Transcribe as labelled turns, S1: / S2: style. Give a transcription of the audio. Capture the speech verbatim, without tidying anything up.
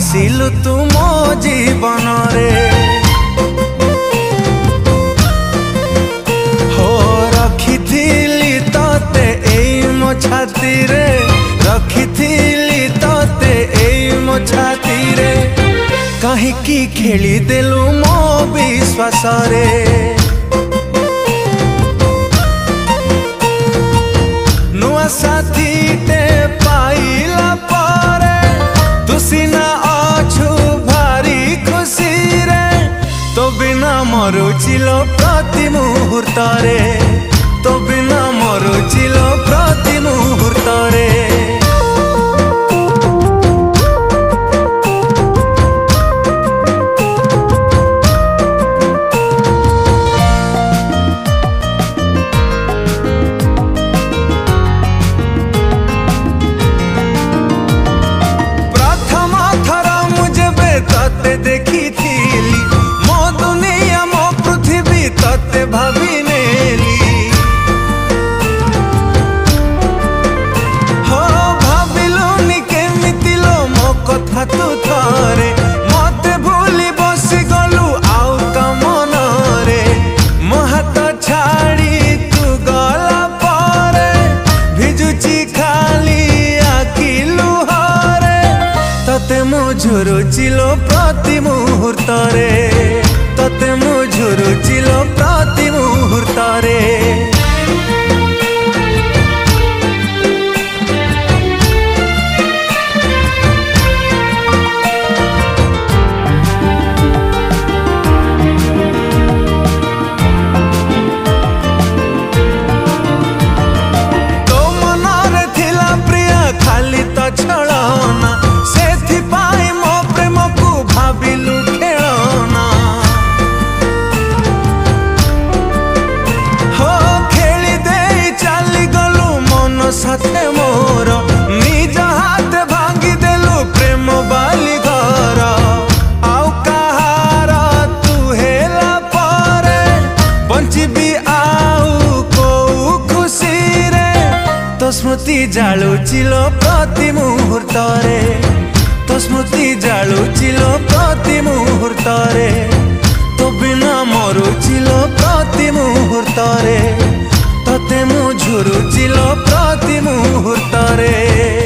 S1: आसिलु तू मो जीवन रे हो रखिथिली तते एई मो छाती रे रखिथिली तते एई मो छाती रे कहीं की खेली देलु मो विश्वास रे नुआ साथी टे पाइला पारे तू सिना अछु भारी खुशी रे तो बिना मरुचिलो प्रति मुहूर्त रे तो बिना मरुचिलो प्रति मुहूर्त रे तते देखी थीली मो दुनिया मो पृथ्वी तते भाभी नेली हो भाविलुनी केमिति लो मो कथा तू थरे मते भूली बसी गलु आउ कमन रे मो हाथ छाड़ी तू गला पारे भिजुची खाली आखिलु हरे तते मो झुरुचिलो प्रति मुहूर्त रे तते मो झुरुचिलो प्रति मुहूर्त रे तो मनरे थिला प्रिय खाली तो छलना सेथिपाई मो प्रेम को भाविलु खेलना हो खेली दे चली गलु मन साथे मोर निज हाथ भांगी देलु प्रेम बाली घर आउ कहार तू हेला पारे बंचिबी आउ को खुशी रे तो स्मृति जालुचिलो प्रति मुहूर्त रे तो स्मृति जालुचिलो प्रति मुहूर्त रे तो बिना मरुचिलो प्रति मुहूर्त रे तते मु झुरुचिलो प्रति मुहूर्त रे।